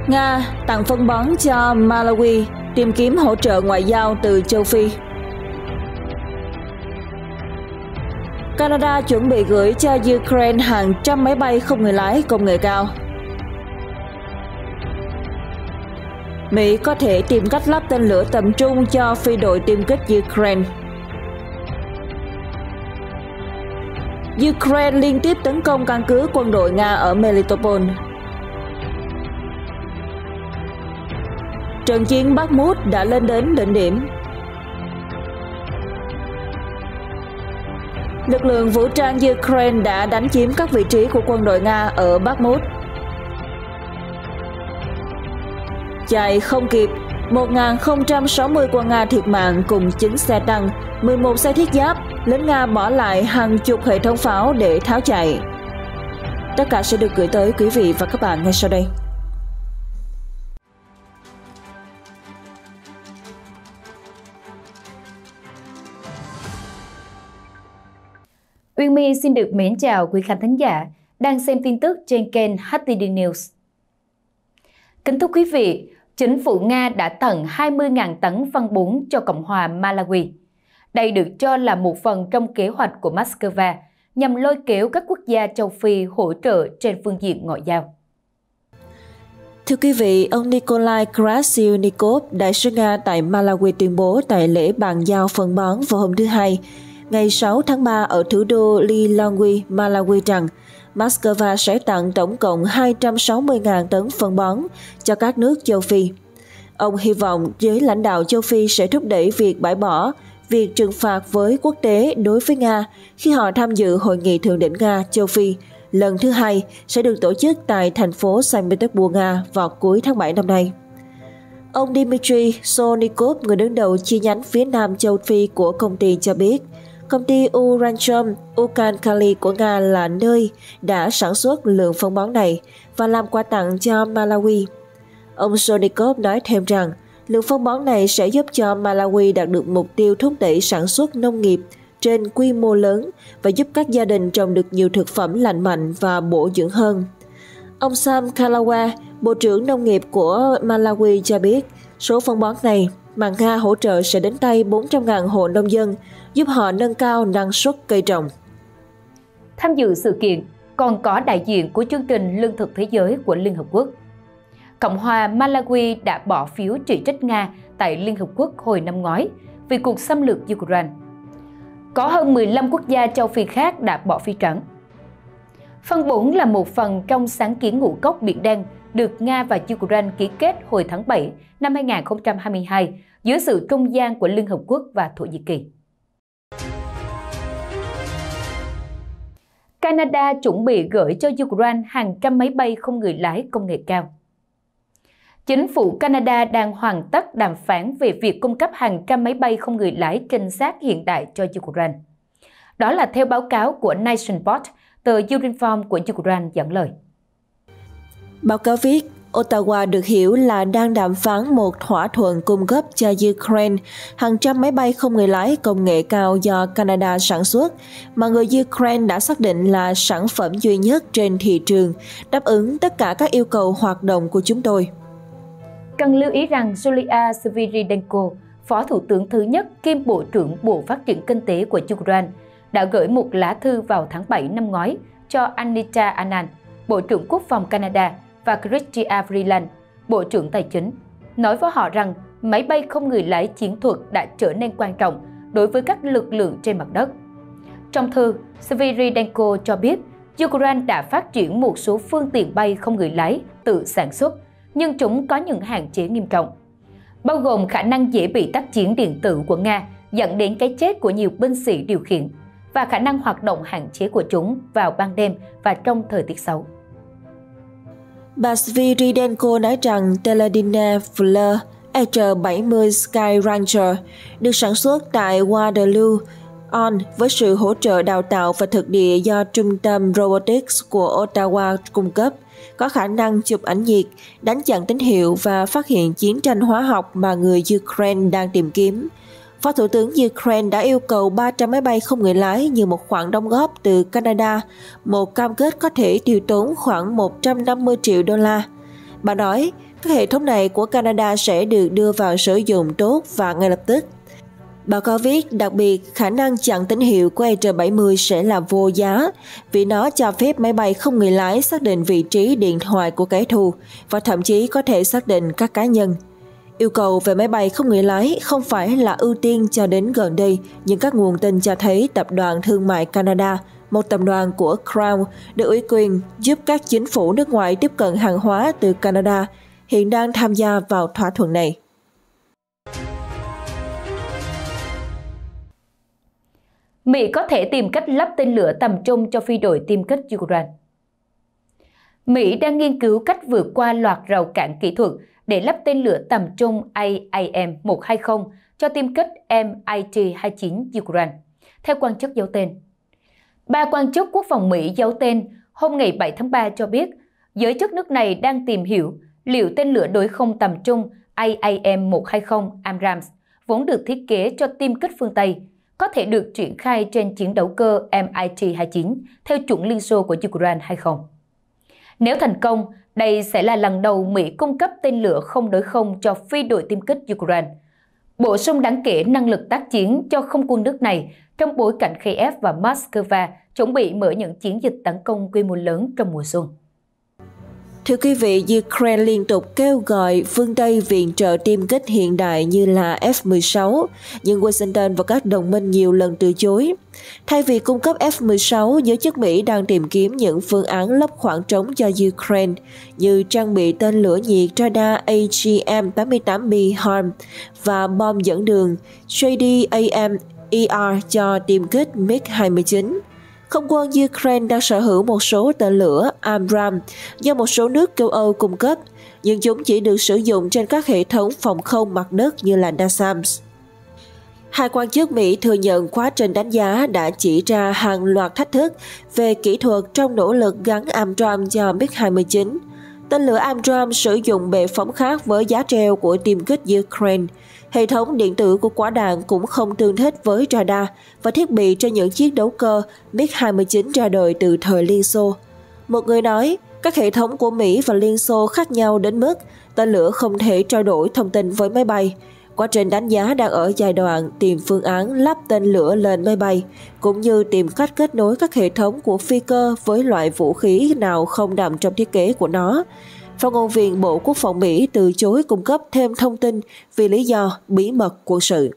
Nga tặng phân bón cho Malawi, tìm kiếm hỗ trợ ngoại giao từ châu Phi. Canada chuẩn bị gửi cho Ukraine hàng trăm máy bay không người lái công nghệ cao. Mỹ có thể tìm cách lắp tên lửa tầm trung cho phi đội tiêm kích Ukraine. Ukraine liên tiếp tấn công căn cứ quân đội Nga ở Melitopol. Trận chiến Bakhmut đã lên đến đỉnh điểm. Lực lượng vũ trang Ukraine đã đánh chiếm các vị trí của quân đội Nga ở Bakhmut. Chạy không kịp, 1.060 quân Nga thiệt mạng cùng 9 xe tăng, 11 xe thiết giáp, lính Nga bỏ lại hàng chục hệ thống pháo để tháo chạy. Tất cả sẽ được gửi tới quý vị và các bạn ngay sau đây. Uyên My xin được mến chào quý khán thính giả đang xem tin tức trên kênh HTD News. Kính thưa quý vị, chính phủ Nga đã tặng 20.000 tấn phân bón cho Cộng hòa Malawi. Đây được cho là một phần trong kế hoạch của Moscow nhằm lôi kéo các quốc gia châu Phi hỗ trợ trên phương diện ngoại giao. Thưa quý vị, ông Nikolai Krassilnikov, đại sứ Nga tại Malawi tuyên bố tại lễ bàn giao phân bón vào hôm thứ Hai, ngày 6 tháng 3 ở thủ đô Lilongwe, Malawi rằng Moscow sẽ tặng tổng cộng 260.000 tấn phân bón cho các nước châu Phi. Ông hy vọng giới lãnh đạo châu Phi sẽ thúc đẩy việc bãi bỏ việc trừng phạt với quốc tế đối với Nga khi họ tham dự hội nghị thượng đỉnh Nga châu Phi lần thứ hai sẽ được tổ chức tại thành phố Saint Petersburg, Nga vào cuối tháng 7 năm nay. Ông Dmitry Sonikov, người đứng đầu chi nhánh phía Nam châu Phi của công ty cho biết, công ty Uranchom Uralkali của Nga là nơi đã sản xuất lượng phân bón này và làm quà tặng cho Malawi. Ông Sonikov nói thêm rằng lượng phân bón này sẽ giúp cho Malawi đạt được mục tiêu thúc đẩy sản xuất nông nghiệp trên quy mô lớn và giúp các gia đình trồng được nhiều thực phẩm lành mạnh và bổ dưỡng hơn. Ông Sam Kalawa, Bộ trưởng Nông nghiệp của Malawi cho biết số phân bón này mà Nga hỗ trợ sẽ đến tay 400.000 hộ nông dân, giúp họ nâng cao năng suất cây trồng. Tham dự sự kiện còn có đại diện của chương trình Lương thực Thế giới của Liên Hợp Quốc. Cộng hòa Malawi đã bỏ phiếu chỉ trích Nga tại Liên Hợp Quốc hồi năm ngoái vì cuộc xâm lược Ukraine. Có hơn 15 quốc gia châu Phi khác đã bỏ phiếu trắng. Phân bón là một phần trong sáng kiến ngũ cốc Biển Đen được Nga và Ukraine ký kết hồi tháng 7 năm 2022 dưới sự trung gian của Liên Hợp Quốc và Thổ Nhĩ Kỳ. Canada chuẩn bị gửi cho Ukraine hàng trăm máy bay không người lái công nghệ cao. Chính phủ Canada đang hoàn tất đàm phán về việc cung cấp hàng trăm máy bay không người lái trinh sát hiện đại cho Ukraine. Đó là theo báo cáo của Nationpost, tờ Urinform của Ukraine dẫn lời. Báo cáo viết, Ottawa được hiểu là đang đàm phán một thỏa thuận cung cấp cho Ukraine hàng trăm máy bay không người lái công nghệ cao do Canada sản xuất, mà người Ukraine đã xác định là sản phẩm duy nhất trên thị trường, đáp ứng tất cả các yêu cầu hoạt động của chúng tôi. Cần lưu ý rằng Yulia Sviridenko, Phó Thủ tướng thứ nhất kiêm Bộ trưởng Bộ Phát triển Kinh tế của Ukraine, đã gửi một lá thư vào tháng 7 năm ngoái cho Anita Anand, Bộ trưởng Quốc phòng Canada, và Chrystia Freeland, Bộ trưởng Tài chính, nói với họ rằng máy bay không người lái chiến thuật đã trở nên quan trọng đối với các lực lượng trên mặt đất. Trong thư, Sviridenko cho biết Ukraine đã phát triển một số phương tiện bay không người lái tự sản xuất, nhưng chúng có những hạn chế nghiêm trọng, bao gồm khả năng dễ bị tác chiến điện tử của Nga dẫn đến cái chết của nhiều binh sĩ điều khiển và khả năng hoạt động hạn chế của chúng vào ban đêm và trong thời tiết xấu. Bà Sviridenko nói rằng Teledina Fleur HR-70 Sky Ranger được sản xuất tại Waterloo, On với sự hỗ trợ đào tạo và thực địa do Trung tâm Robotics của Ottawa cung cấp, có khả năng chụp ảnh nhiệt, đánh chặn tín hiệu và phát hiện chiến tranh hóa học mà người Ukraine đang tìm kiếm. Phó Thủ tướng Ukraine đã yêu cầu 300 máy bay không người lái như một khoản đóng góp từ Canada, một cam kết có thể tiêu tốn khoảng 150 triệu đô la. Bà nói, Các hệ thống này của Canada sẽ được đưa vào sử dụng tốt và ngay lập tức. Báo cáo viết, đặc biệt, khả năng chặn tín hiệu của ER-70 sẽ là vô giá vì nó cho phép máy bay không người lái xác định vị trí điện thoại của kẻ thù và thậm chí có thể xác định các cá nhân. Yêu cầu về máy bay không người lái không phải là ưu tiên cho đến gần đây, nhưng các nguồn tin cho thấy Tập đoàn Thương mại Canada, một tập đoàn của Crown, được ủy quyền giúp các chính phủ nước ngoài tiếp cận hàng hóa từ Canada, hiện đang tham gia vào thỏa thuận này. Mỹ có thể tìm cách lắp tên lửa tầm trung cho phi đội tiêm kích Ukraine. Mỹ đang nghiên cứu cách vượt qua loạt rào cản kỹ thuật để lắp tên lửa tầm trung AIM-120 cho tiêm kích MiG-29 Ukraine, theo quan chức giấu tên. Ba quan chức quốc phòng Mỹ giấu tên hôm ngày 7 tháng 3 cho biết giới chức nước này đang tìm hiểu liệu tên lửa đối không tầm trung AIM-120 Abrams, vốn được thiết kế cho tiêm kích phương Tây, có thể được triển khai trên chiến đấu cơ MiG-29 theo chuẩn Liên Xô của Ukraine hay không. Nếu thành công, đây sẽ là lần đầu Mỹ cung cấp tên lửa không đối không cho phi đội tiêm kích Ukraine, bổ sung đáng kể năng lực tác chiến cho không quân nước này trong bối cảnh Kiev và Moscow chuẩn bị mở những chiến dịch tấn công quy mô lớn trong mùa xuân. Thưa quý vị, Ukraine liên tục kêu gọi phương Tây viện trợ tiêm kích hiện đại như là F-16, nhưng Washington và các đồng minh nhiều lần từ chối. Thay vì cung cấp F-16, giới chức Mỹ đang tìm kiếm những phương án lấp khoảng trống cho Ukraine, như trang bị tên lửa nhiệt radar AGM-88B HARM và bom dẫn đường JDAM-ER cho tiêm kích MiG-29. Không quân Ukraine đang sở hữu một số tên lửa Abrams do một số nước châu Âu cung cấp, nhưng chúng chỉ được sử dụng trên các hệ thống phòng không mặt đất như là NASAMS. Hai quan chức Mỹ thừa nhận quá trình đánh giá đã chỉ ra hàng loạt thách thức về kỹ thuật trong nỗ lực gắn Abrams cho MiG-29. Tên lửa Abrams sử dụng bệ phóng khác với giá treo của tiêm kích Ukraine. Hệ thống điện tử của quả đạn cũng không tương thích với radar và thiết bị trên những chiếc đấu cơ MiG-29 ra đời từ thời Liên Xô. Một người nói, các hệ thống của Mỹ và Liên Xô khác nhau đến mức tên lửa không thể trao đổi thông tin với máy bay. Quá trình đánh giá đang ở giai đoạn tìm phương án lắp tên lửa lên máy bay, cũng như tìm cách kết nối các hệ thống của phi cơ với loại vũ khí nào không nằm trong thiết kế của nó. Phát ngôn viên Bộ Quốc phòng Mỹ từ chối cung cấp thêm thông tin vì lý do bí mật quân sự.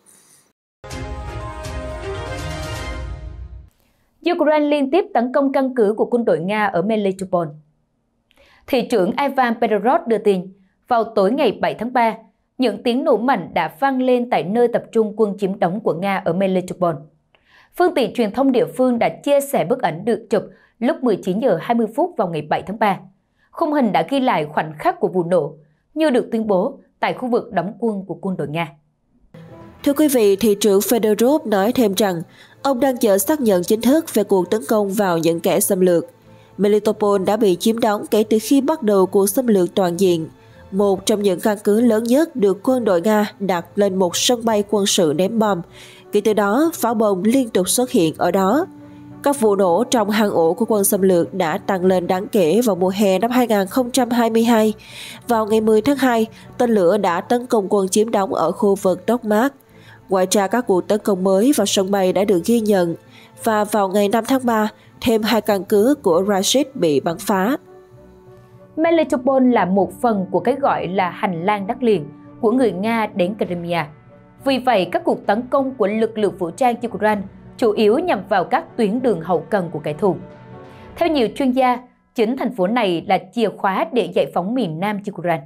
Ukraine liên tiếp tấn công căn cứ của quân đội Nga ở Melitopol. Thị trưởng Ivan Pedorov đưa tin, vào tối ngày 7 tháng 3, những tiếng nổ mạnh đã vang lên tại nơi tập trung quân chiếm đóng của Nga ở Melitopol. Phương tiện truyền thông địa phương đã chia sẻ bức ảnh được chụp lúc 19 giờ 20 phút vào ngày 7 tháng 3. Khung hình đã ghi lại khoảnh khắc của vụ nổ, như được tuyên bố tại khu vực đóng quân của quân đội Nga. Thưa quý vị, thị trưởng Fedorov nói thêm rằng ông đang chờ xác nhận chính thức về cuộc tấn công vào những kẻ xâm lược. Melitopol đã bị chiếm đóng kể từ khi bắt đầu cuộc xâm lược toàn diện. Một trong những căn cứ lớn nhất được quân đội Nga đặt lên một sân bay quân sự ném bom. Kể từ đó, pháo bông liên tục xuất hiện ở đó. Các vụ nổ trong hang ổ của quân xâm lược đã tăng lên đáng kể vào mùa hè năm 2022. Vào ngày 10 tháng 2, tên lửa đã tấn công quân chiếm đóng ở khu vực Dokmak. Ngoài ra, các cuộc tấn công mới vào sân bay đã được ghi nhận. Và vào ngày 5 tháng 3, thêm 2 căn cứ của Rashid bị bắn phá. Melitopol là một phần của cái gọi là hành lang đất liền của người Nga đến Crimea. Vì vậy, các cuộc tấn công của lực lượng vũ trang Ukraine chủ yếu nhằm vào các tuyến đường hậu cần của kẻ thù. Theo nhiều chuyên gia, chính thành phố này là chìa khóa để giải phóng miền Nam Ukraine.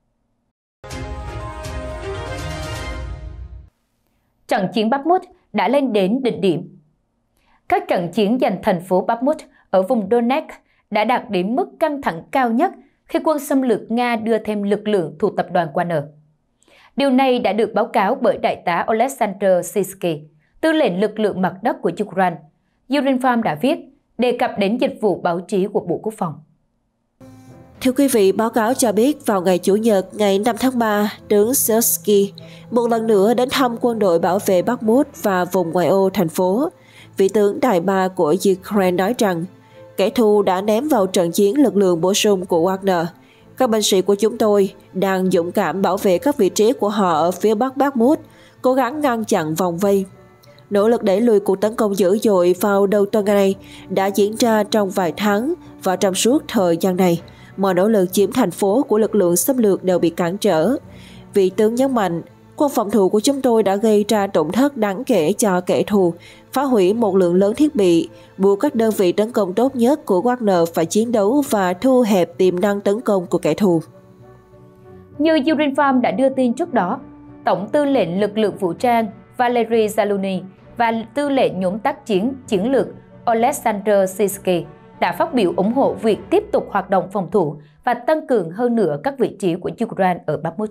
Trận chiến Bakhmut đã lên đến đỉnh điểm. Các trận chiến giành thành phố Bakhmut ở vùng Donetsk đã đạt đến mức căng thẳng cao nhất khi quân xâm lược Nga đưa thêm lực lượng thuộc tập đoàn Wagner. Điều này đã được báo cáo bởi Đại tá Oleksandr Sisky, tư lệnh lực lượng mặt đất của Ukraine. Urinfarm đã viết, đề cập đến dịch vụ báo chí của Bộ Quốc phòng. Thưa quý vị, báo cáo cho biết vào ngày Chủ nhật, ngày 5 tháng 3, tướng Sisky một lần nữa đến thăm quân đội bảo vệ Bakhmut và vùng ngoại ô thành phố. Vị tướng đại ba của Ukraine nói rằng, kẻ thù đã ném vào trận chiến lực lượng bổ sung của Wagner. Các binh sĩ của chúng tôi đang dũng cảm bảo vệ các vị trí của họ ở phía bắc Bakhmut, cố gắng ngăn chặn vòng vây. Nỗ lực đẩy lùi cuộc tấn công dữ dội vào đầu tuần này đã diễn ra trong vài tháng và trong suốt thời gian này, mọi nỗ lực chiếm thành phố của lực lượng xâm lược đều bị cản trở. Vị tướng nhấn mạnh, quân phòng thủ của chúng tôi đã gây ra tổn thất đáng kể cho kẻ thù, phá hủy một lượng lớn thiết bị, buộc các đơn vị tấn công tốt nhất của Wagner phải chiến đấu và thu hẹp tiềm năng tấn công của kẻ thù. Như Ukrinfarm đã đưa tin trước đó, Tổng tư lệnh lực lượng vũ trang Valery Zaluzny và tư lệnh nhóm tác chiến chiến lược Oleksandr Syrskyi đã phát biểu ủng hộ việc tiếp tục hoạt động phòng thủ và tăng cường hơn nữa các vị trí của Ukraine ở Bakhmut.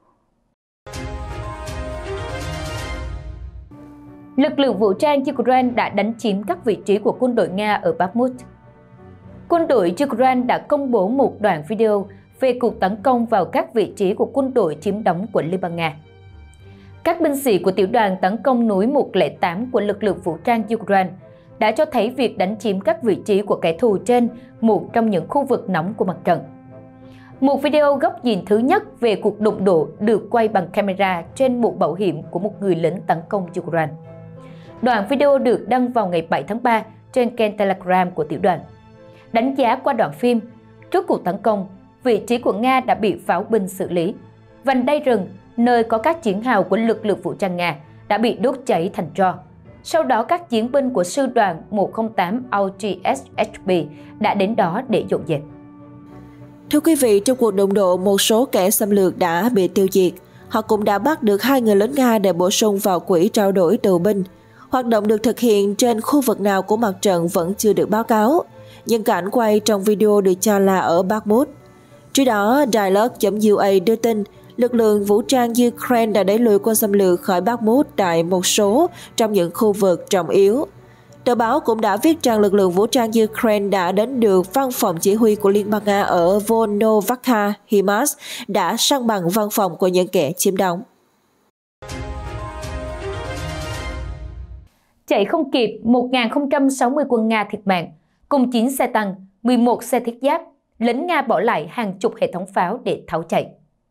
Lực lượng vũ trang Ukraine đã đánh chiếm các vị trí của quân đội Nga ở Bakhmut. Quân đội Ukraine đã công bố một đoạn video về cuộc tấn công vào các vị trí của quân đội chiếm đóng của Liên bang Nga. Các binh sĩ của tiểu đoàn tấn công núi 108 của lực lượng vũ trang Ukraine đã cho thấy việc đánh chiếm các vị trí của kẻ thù trên một trong những khu vực nóng của mặt trận. Một video góc nhìn thứ nhất về cuộc đụng độ được quay bằng camera trên mũ bảo hiểm của một người lính tấn công Ukraine. Đoạn video được đăng vào ngày 7 tháng 3 trên kênh Telegram của tiểu đoàn. Đánh giá qua đoạn phim, trước cuộc tấn công, vị trí của Nga đã bị pháo binh xử lý. Vành đai rừng, nơi có các chiến hào của lực lượng vũ trang Nga, đã bị đốt cháy thành tro. Sau đó các chiến binh của sư đoàn 108 AUGSHB đã đến đó để dọn dẹp. Thưa quý vị, trong cuộc đụng độ, một số kẻ xâm lược đã bị tiêu diệt. Họ cũng đã bắt được 2 người lính Nga để bổ sung vào quỹ trao đổi tù binh. Hoạt động được thực hiện trên khu vực nào của mặt trận vẫn chưa được báo cáo, nhưng cảnh quay trong video được cho là ở Bakhmut. Trước đó, Dialogue.ua đưa tin lực lượng vũ trang Ukraine đã đẩy lùi quân xâm lược khỏi Bakhmut tại một số trong những khu vực trọng yếu. Tờ báo cũng đã viết rằng lực lượng vũ trang Ukraine đã đến được văn phòng chỉ huy của Liên bang Nga ở Volnovakha, HIMARS, đã săn bằng văn phòng của những kẻ chiếm đóng. Chạy không kịp, 1.060 quân Nga thiệt mạng, cùng 9 xe tăng, 11 xe thiết giáp, lính Nga bỏ lại hàng chục hệ thống pháo để tháo chạy.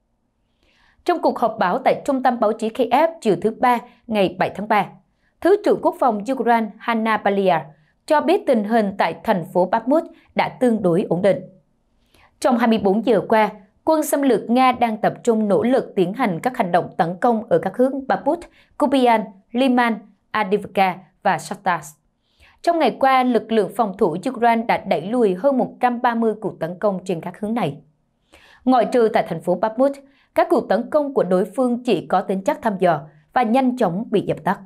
Trong cuộc họp báo tại Trung tâm Báo chí Kiev chiều thứ Ba ngày 7 tháng 3, Thứ trưởng Quốc phòng Ukraine Hanna Palia cho biết tình hình tại thành phố Bakhmut đã tương đối ổn định. Trong 24 giờ qua, quân xâm lược Nga đang tập trung nỗ lực tiến hành các hành động tấn công ở các hướng Bakhmut, Kupian, Liman, Avdiivka và Shakhtarsk. Trong ngày qua, lực lượng phòng thủ Ukraine đã đẩy lùi hơn 130 cuộc tấn công trên các hướng này. Ngoại trừ tại thành phố Bakhmut, các cuộc tấn công của đối phương chỉ có tính chất thăm dò và nhanh chóng bị dập tắt.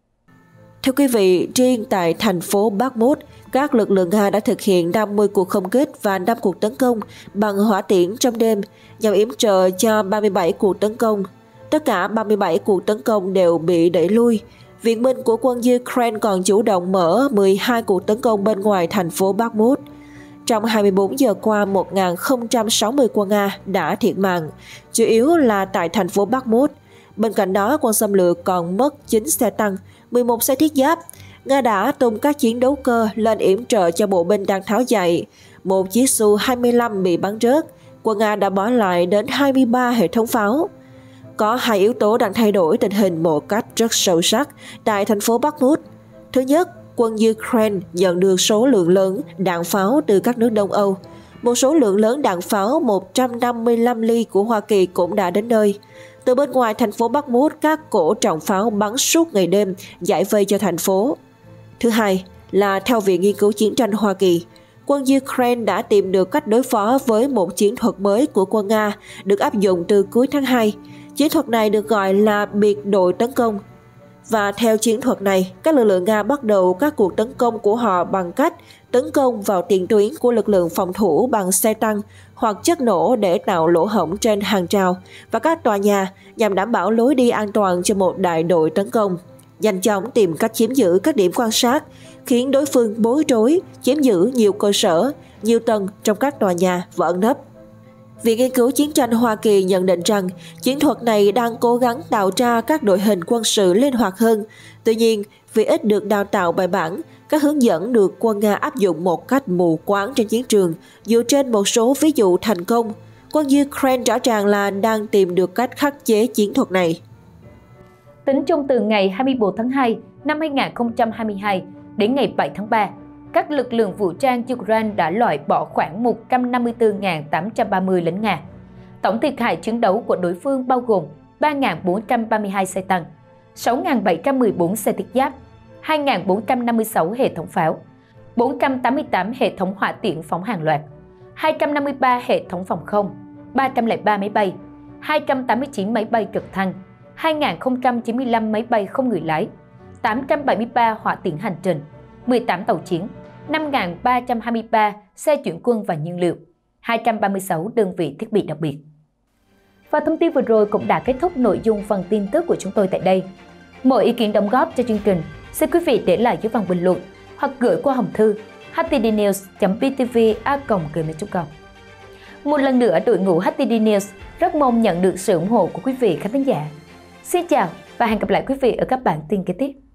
Thưa quý vị, riêng tại thành phố Bakhmut, các lực lượng Nga đã thực hiện 50 cuộc không kích và 5 cuộc tấn công bằng hỏa tiễn trong đêm nhằm yểm trợ cho 37 cuộc tấn công. Tất cả 37 cuộc tấn công đều bị đẩy lui. Viện binh của quân Ukraine còn chủ động mở 12 cuộc tấn công bên ngoài thành phố Bakhmut. Trong 24 giờ qua, 1.060 quân Nga đã thiệt mạng, chủ yếu là tại thành phố Bakhmut. Bên cạnh đó, quân xâm lược còn mất 9 xe tăng, 11 xe thiết giáp. Nga đã tung các chiến đấu cơ lên yểm trợ cho bộ binh đang tháo chạy. Một chiếc Su-25 bị bắn rớt. Quân Nga đã bỏ lại đến 23 hệ thống pháo. Có 2 yếu tố đang thay đổi tình hình một cách rất sâu sắc tại thành phố Bakhmut. Thứ nhất, quân Ukraine nhận được số lượng lớn đạn pháo từ các nước Đông Âu. Một số lượng lớn đạn pháo 155 ly của Hoa Kỳ cũng đã đến nơi. Từ bên ngoài thành phố Bakhmut, các cổ trọng pháo bắn suốt ngày đêm, giải vây cho thành phố. Thứ hai là theo Viện Nghiên cứu Chiến tranh Hoa Kỳ, quân Ukraine đã tìm được cách đối phó với một chiến thuật mới của quân Nga được áp dụng từ cuối tháng 2. Chiến thuật này được gọi là biệt đội tấn công. Và theo chiến thuật này, các lực lượng Nga bắt đầu các cuộc tấn công của họ bằng cách tấn công vào tiền tuyến của lực lượng phòng thủ bằng xe tăng hoặc chất nổ để tạo lỗ hổng trên hàng rào và các tòa nhà nhằm đảm bảo lối đi an toàn cho một đại đội tấn công. Nhanh chóng tìm cách chiếm giữ các điểm quan sát, khiến đối phương bối rối, chiếm giữ nhiều cơ sở, nhiều tầng trong các tòa nhà và ẩn nấp. Viện Nghiên cứu Chiến tranh Hoa Kỳ nhận định rằng chiến thuật này đang cố gắng tạo ra các đội hình quân sự linh hoạt hơn. Tuy nhiên, vì ít được đào tạo bài bản, các hướng dẫn được quân Nga áp dụng một cách mù quáng trên chiến trường dựa trên một số ví dụ thành công. Quân Ukraine rõ ràng là đang tìm được cách khắc chế chiến thuật này. Tính chung từ ngày 24 tháng 2 năm 2022 đến ngày 7 tháng 3, các lực lượng vũ trang Ukraine đã loại bỏ khoảng 154.830 lính Nga. Tổng thiệt hại chiến đấu của đối phương bao gồm 3.432 xe tăng, 6.714 xe thiết giáp, 2.456 hệ thống pháo, 488 hệ thống hỏa tiễn phóng hàng loạt, 253 hệ thống phòng không, 303 máy bay, 289 máy bay trực thăng, 2.095 máy bay không người lái, 873 hỏa tiễn hành trình, 18 tàu chiến, 5.323 xe chuyển quân và nhiên liệu, 236 đơn vị thiết bị đặc biệt. Và thông tin vừa rồi cũng đã kết thúc nội dung phần tin tức của chúng tôi tại đây. Mọi ý kiến đóng góp cho chương trình, xin quý vị để lại dưới phần bình luận hoặc gửi qua hòm thư htdnews.ptv@gmail.com. Một lần nữa, đội ngũ HTD News rất mong nhận được sự ủng hộ của quý vị khán thính giả. Xin chào và hẹn gặp lại quý vị ở các bản tin kế tiếp.